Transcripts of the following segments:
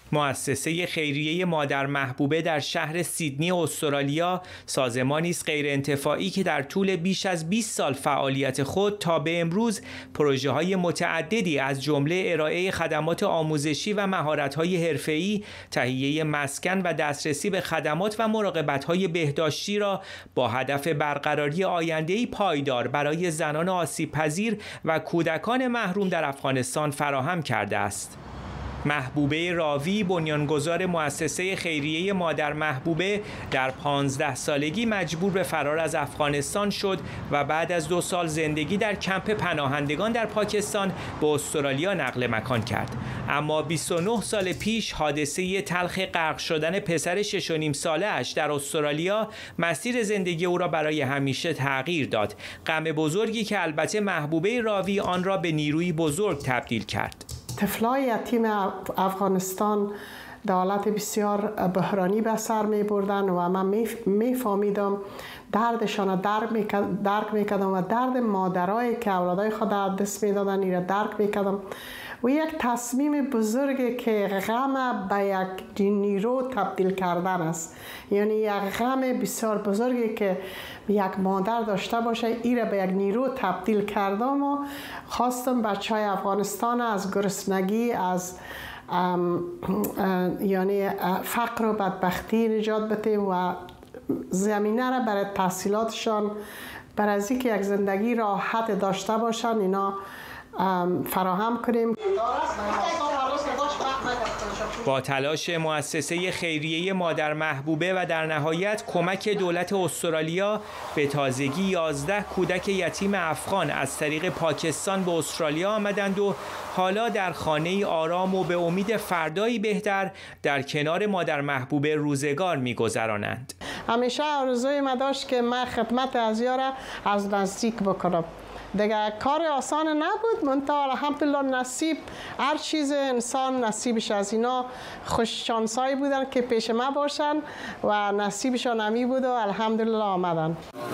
مؤسسه خیریه مادر محبوبه در شهر سیدنی استرالیا سازمانی است غیرانتفاعی که در طول بیش از 20 سال فعالیت خود تا به امروز پروژه‌های متعددی از جمله ارائه خدمات آموزشی و مهارت‌های حرفه‌ای، تهیه مسکن و دسترسی به خدمات و مراقبت‌های بهداشتی را با هدف برقراری آینده‌ای پایدار برای زنان آسیب‌پذیر و کودکان محروم در افغانستان فراهم کرده است. محبوبه راوی بنیانگذار مؤسسه خیریه مادر محبوبه در 15 سالگی مجبور به فرار از افغانستان شد و بعد از 2 سال زندگی در کمپ پناهندگان در پاکستان به استرالیا نقل مکان کرد. اما 29 سال پیش حادثه تلخ غرق شدن پسر 6.5 ساله‌اش در استرالیا مسیر زندگی او را برای همیشه تغییر داد. غم بزرگی که البته محبوبه راوی آن را به نیروی بزرگ تبدیل کرد. طفلای یتیم افغانستان در حالت بسیار بحرانی به سر می بردن و من می فهمیدم دردشان درک می کردم و درد مادرایی که اولادای خود دست می دادن این را درک می کردم و یک تصمیم بزرگی که غم به یک نیرو تبدیل کردن است. یعنی یک غم بسیار بزرگی که یک مادر داشته باشه این را به یک نیرو تبدیل کردم و خواستم بچهای افغانستان از گرسنگی، از یعنی فقر و بدبختی نجات بدیم و زمینه را برای تحصیلاتشان برای از اینکه یک زندگی راحت داشته باشن اینا فراهم کنیم. با تلاش مؤسسه خیریه مادر محبوبه و در نهایت کمک دولت استرالیا به تازگی 11 کودک یتیم افغان از طریق پاکستان به استرالیا آمدند و حالا در خانه‌ای آرام و به امید فردایی بهتر در کنار مادر محبوبه روزگار می‌گذرانند. همیشه آرزوی من داشت که من خدمت ازیا را از نزدیک بکنم. دیگه کار آسان نبود، منتها الحمدلله نصیب هر چیز انسان نصیبش از اینا خوش شانسایی بودن که پیش ما باشن و نصیبشان همی بود و الحمدلله آمدن.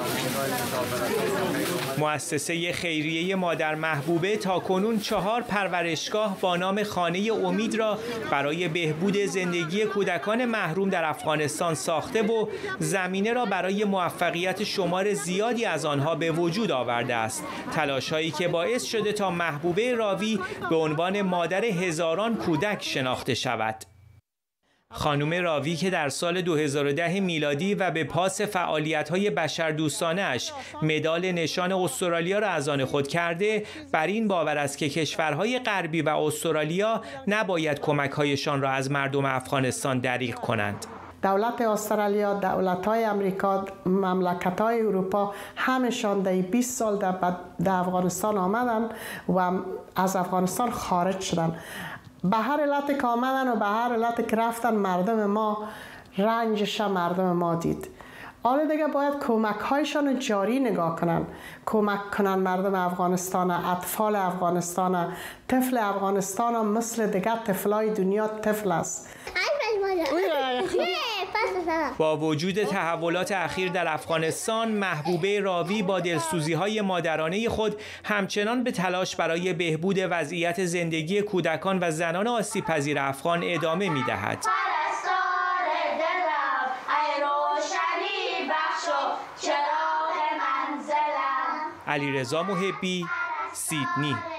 مؤسسه خیریه مادر محبوبه تاکنون 4 پرورشگاه با نام خانه امید را برای بهبود زندگی کودکان محروم در افغانستان ساخته و زمینه را برای موفقیت شمار زیادی از آنها به وجود آورده است. تلاش‌هایی که باعث شده تا محبوبه راوی به عنوان مادر هزاران کودک شناخته شود. خانم راوی که در سال 2010 میلادی و به پاس فعالیت‌های بشردوستانه‌اش مدال نشان استرالیا را از آن خود کرده، بر این باور است که کشورهای غربی و استرالیا نباید کمک‌هایشان را از مردم افغانستان دریغ کنند. دولت استرالیا، دولت‌های امریکا، مملکت‌های اروپا همشان در 20 سال در افغانستان آمدن و از افغانستان خارج شدن. به هر علت که آمدن و به هر علت که رفتن مردم ما رنجش مردم ما دید. حالا دیگه باید کمک هایشان جاری نگاه کنن، کمک کنن مردم افغانستان، اطفال افغانستان، طفل افغانستان مثل دیگه طفلای دنیا طفل است. با وجود تحولات اخیر در افغانستان، محبوبه راوی با دلسوزی‌های مادرانه خود همچنان به تلاش برای بهبود وضعیت زندگی کودکان و زنان آسیب‌پذیر افغان ادامه می‌دهد. علیرضا محبی، سیدنی.